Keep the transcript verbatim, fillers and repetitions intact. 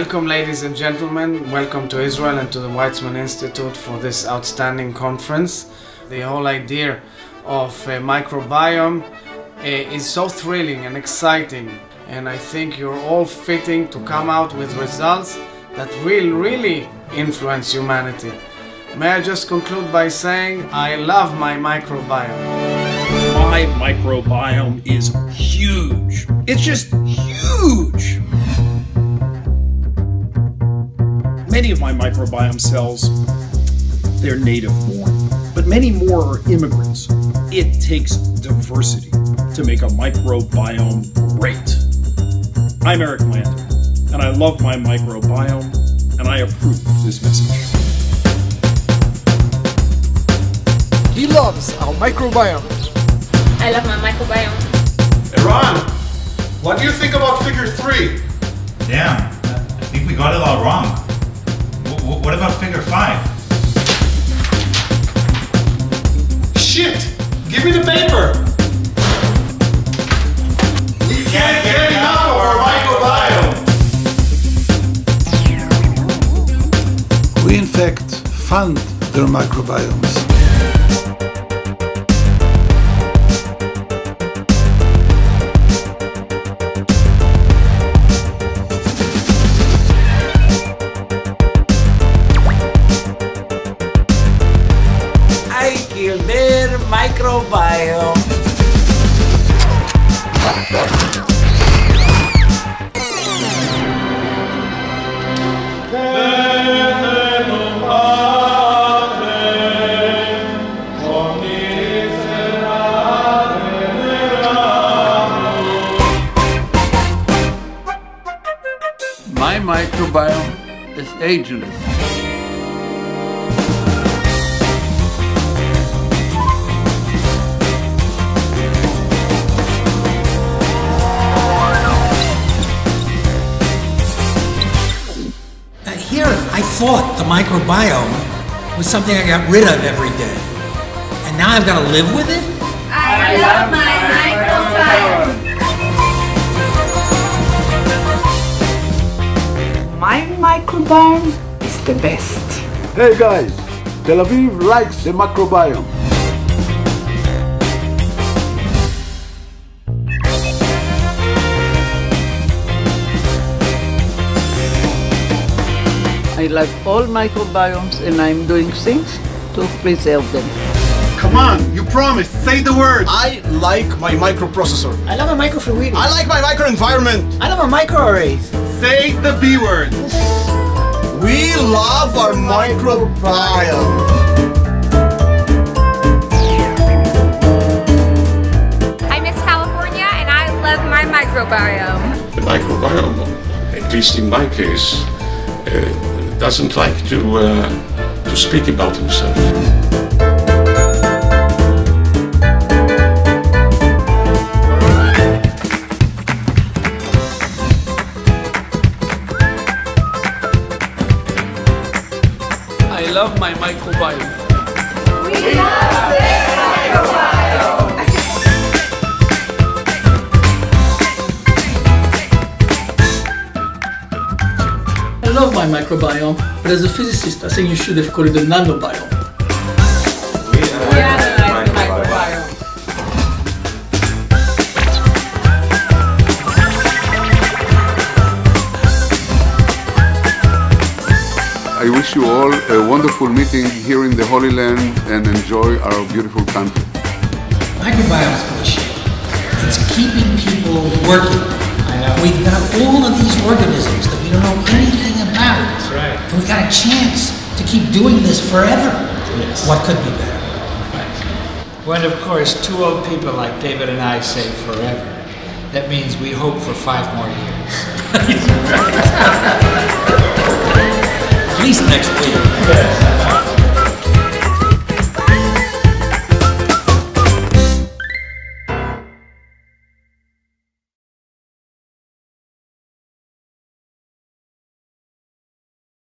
Welcome, ladies and gentlemen. Welcome to Israel and to the Weizmann Institute for this outstanding conference. The whole idea of uh, microbiome uh, is so thrilling and exciting, and I think you're all fitting to come out with results that will really influence humanity. May I just conclude by saying I love my microbiome. My microbiome is huge. It's just huge. Many of my microbiome cells, they're native born, but many more are immigrants. It takes diversity to make a microbiome great. I'm Eric Lander, and I love my microbiome, and I approve this message. He loves our microbiome. I love my microbiome. Eran, what do you think about figure three? Damn, I think we got it all wrong. W what about figure five? Shit! Give me the paper! We can't get enough of our microbiome! We in fact fund their microbiomes. I kill their microbiome. My microbiome is ageless. Here, I thought the microbiome was something I got rid of every day. And now I've got to live with it? I love my microbiome. My microbiome is the best. Hey guys, Tel Aviv likes the microbiome. I love all microbiomes and I'm doing things to preserve them. Come on, you promised. Say the word. I like my microprocessor. I love a microfluidic. I like my microenvironment. I love a microarrays. Say the B word. We love our microbiome. I miss California and I love my microbiome. The microbiome, at least in my case, uh, doesn't like to, uh, to speak about himself. I love my microbiome. We love this microbiome. I love my microbiome, but as a physicist, I think you should have called it a nanobiome. We analyze the microbiome. I wish you all a wonderful meeting here in the Holy Land and enjoy our beautiful country. Microbiome is bullshit. It's keeping people working. I know. We've got all of these organisms that we don't know anything about. That's right. And we got a chance to keep doing this forever. Yes. What could be better? When, of course, two old people like David and I say forever, that means we hope for five more years. At least next week.